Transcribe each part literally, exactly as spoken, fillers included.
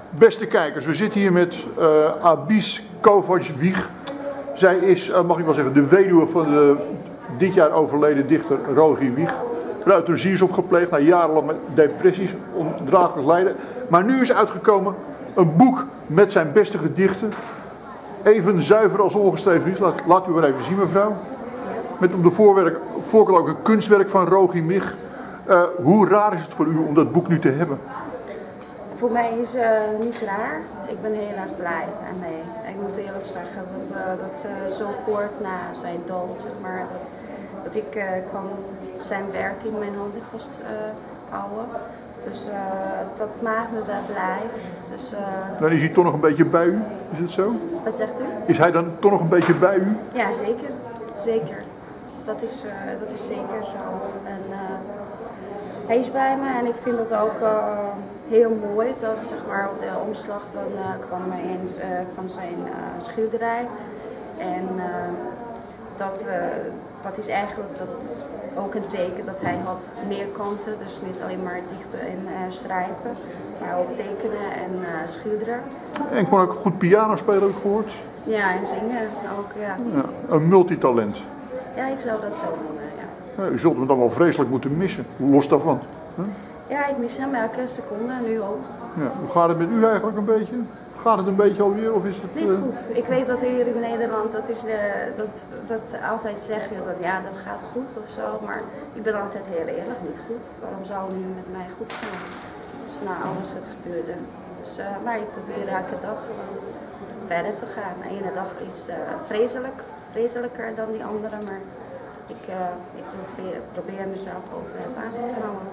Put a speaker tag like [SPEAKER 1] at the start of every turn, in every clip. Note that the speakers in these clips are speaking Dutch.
[SPEAKER 1] Beste kijkers, we zitten hier met uh, Abis Kovacs-Wieg. Zij is, uh, mag ik wel zeggen, de weduwe van de dit jaar overleden dichter Rogier Wieg. Euthanasie is opgepleegd na jarenlang met depressies, ondraaglijk lijden. Maar nu is uitgekomen een boek met zijn beste gedichten. Even zuiver als ongeschreven is. Laat, laat u maar even zien, mevrouw. Met op de voorwerk, voorkant ook een kunstwerk van Rogier Wieg. Uh, hoe raar is het voor u om dat boek nu te hebben?
[SPEAKER 2] Voor mij is het uh, niet raar. Ik ben heel erg blij ermee. Ik moet eerlijk zeggen dat, uh, dat uh, zo kort na zijn dood, zeg maar, dat, dat ik uh, kan zijn werk in mijn handen vasthouden. Uh, dus uh, dat maakt me wel blij. Dus, uh,
[SPEAKER 1] dan is hij toch nog een beetje bij u, is het zo?
[SPEAKER 2] Wat zegt u?
[SPEAKER 1] Is hij dan toch nog een beetje bij u?
[SPEAKER 2] Ja, zeker. Zeker. Dat is, uh, dat is zeker zo. En, uh, hij is bij me en ik vind het ook uh, heel mooi dat, zeg maar, op de omslag dan uh, kwam er in uh, van zijn uh, schilderij. En uh, dat, uh, dat is eigenlijk dat ook een teken dat hij had meer kanten. Dus niet alleen maar dichten en uh, schrijven, maar ook tekenen en uh, schilderen.
[SPEAKER 1] En kon ook goed piano spelen, heb ik gehoord?
[SPEAKER 2] Ja, en zingen ook, ja.
[SPEAKER 1] Ja, een multitalent.
[SPEAKER 2] Ja, ik zou dat zo noemen, ja.
[SPEAKER 1] Ja, u zult hem dan wel vreselijk moeten missen, los daarvan. Huh?
[SPEAKER 2] Ja, ik mis hem elke seconde, nu ook.
[SPEAKER 1] Ja, hoe gaat het met u eigenlijk een beetje? Gaat het een beetje alweer of is het...
[SPEAKER 2] Niet
[SPEAKER 1] uh...
[SPEAKER 2] goed. Ik weet dat hier in Nederland, dat, is, uh, dat, dat altijd zeggen dat ja, dat gaat goed of zo. Maar ik ben altijd heel eerlijk, niet goed. Waarom zou het nu met mij goed gaan? Dus na alles wat gebeurde. Dus, uh, maar ik probeer elke dag gewoon verder te gaan. De ene dag is uh, vreselijk, vreselijker dan die andere. Maar ik, uh, ik probeer, probeer mezelf boven het water te houden.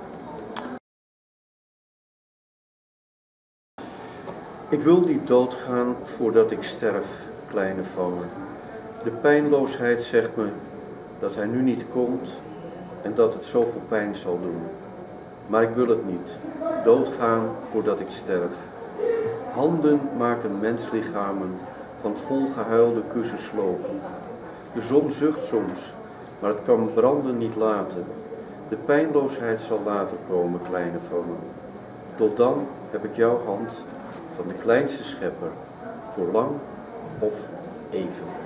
[SPEAKER 3] Ik wil niet doodgaan voordat ik sterf, kleine van me. De pijnloosheid zegt me dat hij nu niet komt en dat het zoveel pijn zal doen. Maar ik wil het niet, doodgaan voordat ik sterf. Handen maken menslichamen van volgehuilde kussenslopen. De zon zucht soms, maar het kan branden niet laten. De pijnloosheid zal later komen, kleine van me. Tot dan heb ik jouw hand van de kleinste schepper, voor lang of even.